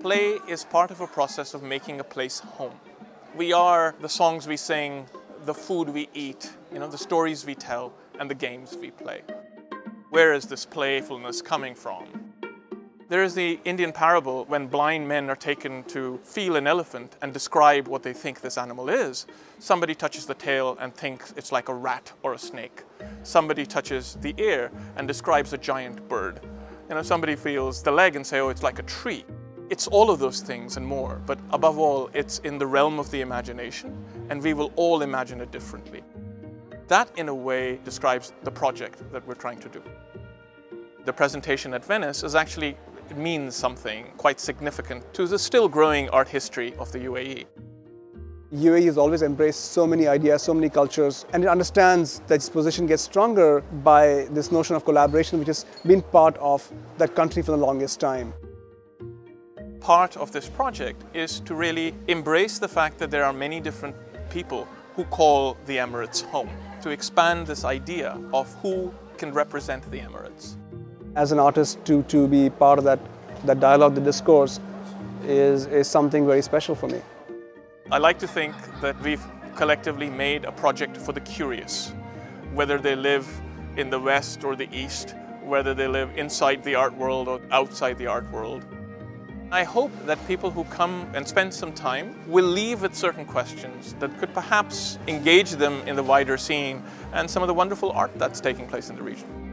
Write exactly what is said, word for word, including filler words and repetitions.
Play is part of a process of making a place home. We are the songs we sing, the food we eat, you know, the stories we tell, and the games we play. Where is this playfulness coming from? There is the Indian parable when blind men are taken to feel an elephant and describe what they think this animal is. Somebody touches the tail and thinks it's like a rat or a snake. Somebody touches the ear and describes a giant bird. You know, somebody feels the leg and say, oh, it's like a tree. It's all of those things and more, but above all, it's in the realm of the imagination, and we will all imagine it differently. That, in a way, describes the project that we're trying to do. The presentation at Venice is actually, it means something quite significant to the still growing art history of the U A E. U A E has always embraced so many ideas, so many cultures, and it understands that its position gets stronger by this notion of collaboration, which has been part of that country for the longest time. Part of this project is to really embrace the fact that there are many different people who call the Emirates home, to expand this idea of who can represent the Emirates. As an artist, to, to be part of that, that dialogue, the discourse, is, is something very special for me. I like to think that we've collectively made a project for the curious, whether they live in the West or the East, whether they live inside the art world or outside the art world. I hope that people who come and spend some time will leave with certain questions that could perhaps engage them in the wider scene and some of the wonderful art that's taking place in the region.